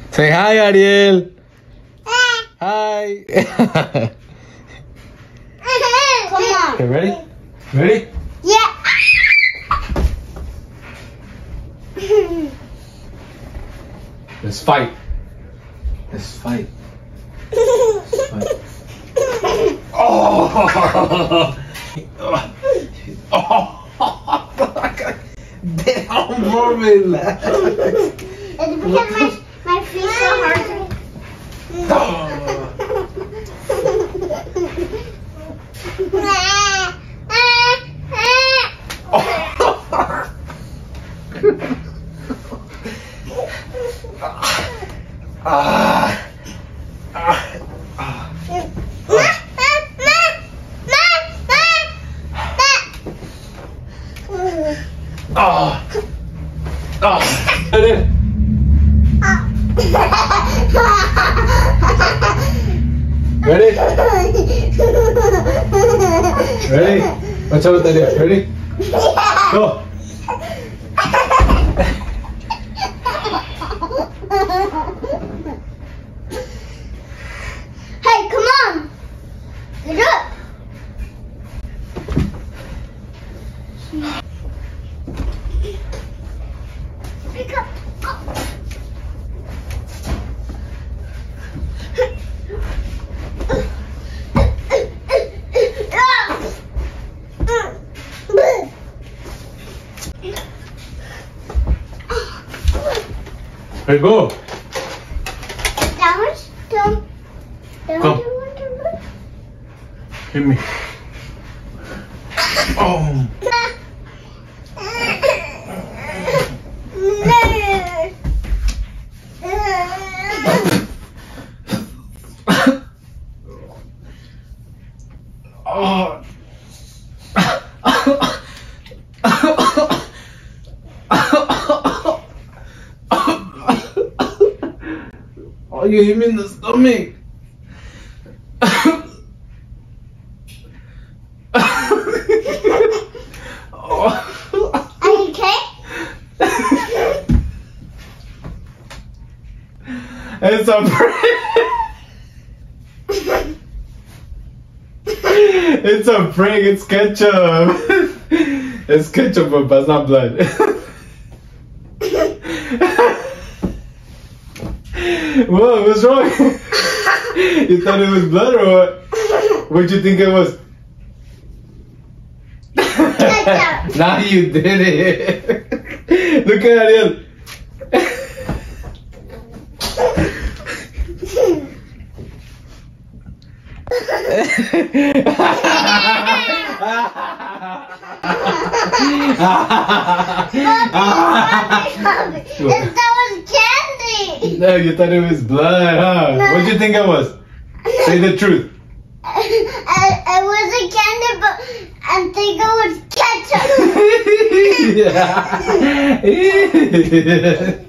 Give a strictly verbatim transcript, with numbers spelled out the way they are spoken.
Say hi, Ariel. Hi. Come on. Okay, ready? Ready? Yeah. Let's fight. Let's fight. Let's fight. Oh! Oh! Damn, bro, relax. It's because my, my feet so hard. Ah. Oh. Oh. Ready? Ready? Ready? Watch out with that. Ready? Go. Hey, come on. Get up. Pick up. Hey, go. Downwards. Down. Down. Come. Downward, downward. Hit me. Oh. Oh. Oh, you hit me in the stomach. Oh. Are you okay? It's a prank. It's a prank. It's ketchup. It's ketchup, but it's not blood. What? What's wrong? You thought it was blood or what? What'd you think it was? Ketchup. Now you did it. Look at Ariel. That was candy. No, you thought it was blood, huh? No. What'd you think it was? Say the truth. I, I wasn't candy, but I think it was ketchup. Yeah.